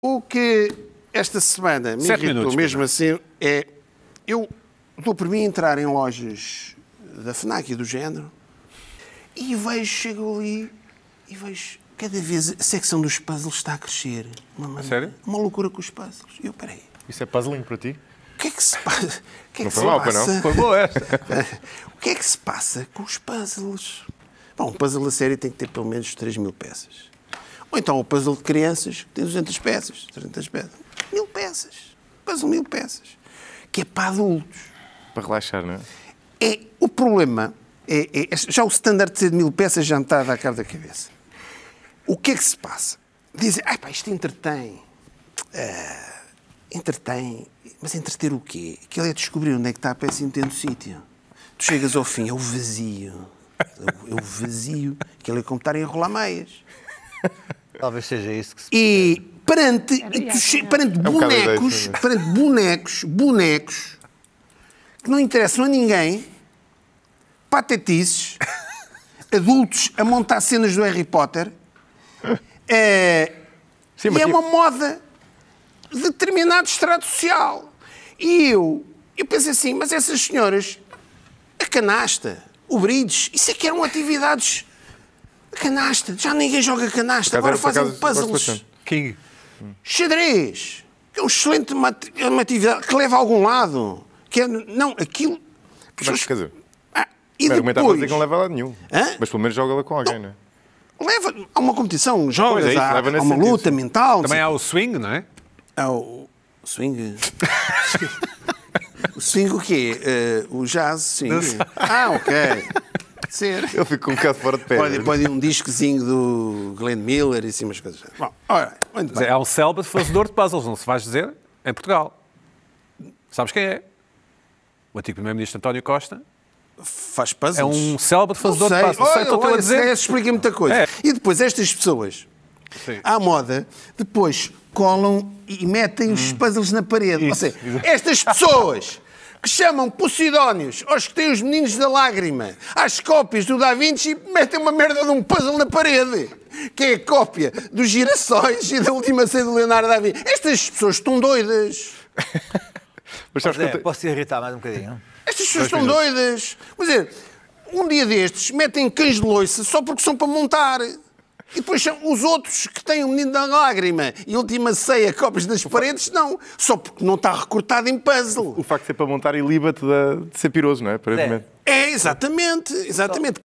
O que esta semana me irritou mesmo assim é... Eu dou por mim entrar em lojas da FNAC e do género e chego ali e vejo cada vez a secção dos puzzles está a crescer. Sério? Uma loucura com os puzzles. E eu, peraí. Isso é puzzling para ti? O que é que se passa? Não foi mal, não? Foi boa esta. O que é que se passa com os puzzles? Bom, um puzzle a série tem que ter pelo menos 3.000 peças. Ou então o puzzle de crianças, que tem 200 peças, 300 peças. 1.000 peças. Puzzle 1.000 peças. Que é para adultos. Para relaxar, não é? O problema já o standard de ser de 1.000 peças já me está a dar cabo da cabeça. O que é que se passa? Dizem, isto entretém. Entretém. Mas entreter o quê? Aquilo é descobrir onde é que está a peça e meter no sítio. Tu chegas ao fim, é o vazio. É o vazio. Aquilo é como estar a enrolar meias. Talvez seja isso que se... E perante bonecos que não interessam a ninguém, patetices, adultos a montar cenas do Harry Potter, Sim, e é uma moda de determinado estrato social. E eu penso assim, mas essas senhoras, a canasta, o bridge, isso é que eram atividades... Canasta, já ninguém joga canasta, agora fazem puzzles. King. Xadrez, que é um excelente uma atividade que leva a algum lado. Não, aquilo... Mas, quer dizer, e depois... que não leva a lado nenhum. Hã? Mas pelo menos joga-la com alguém, não é? Leva a uma competição, jogas, isso, há uma sentido, luta mental. Também há o swing, não é? Há o swing... O swing o quê? O jazz swing? Ok. Ser. Eu fico um bocado fora de pé. Pode ir um discozinho do Glenn Miller e assim umas coisas. Bom, ora, muito bem. É um célebre fazedor de puzzles, não se vais dizer, em Portugal. Sabes quem é? O antigo primeiro-ministro António Costa. Faz puzzles? É um célebre fazedor de puzzles. Olha, a dizer. explica muita coisa. É. E depois estas pessoas, à moda, depois colam e metem os puzzles na parede. Isso. Ou seja, estas pessoas... que chamam Posidónios aos que têm os meninos da lágrima, às cópias do Da Vinci, e metem uma merda de um puzzle na parede, que é a cópia dos girassóis e da última ceia do Leonardo da Vinci. Estas pessoas estão doidas. Mas sabes que Posso te irritar mais um bocadinho? Estas pessoas estão doidas. Quer dizer, um dia destes metem cães de loiça só porque são para montar. E depois os outros que têm o menino da lágrima e a última ceia, cópias nas paredes, não. Só porque não está recortado em puzzle. o facto de ser para montar iliba-te de ser piroso, não é? Aparentemente. Exatamente.